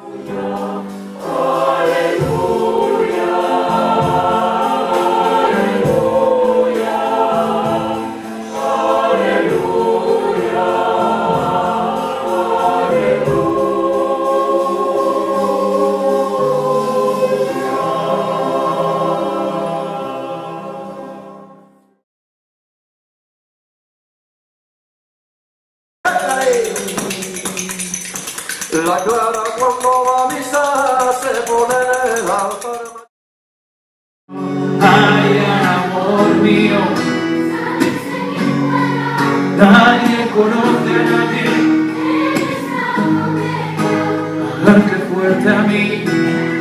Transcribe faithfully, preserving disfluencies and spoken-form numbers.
La Clara cuando va a misa se pone el altar. Ay, amor mío, nadie conoce a nadie, hablarte fuerte a mí.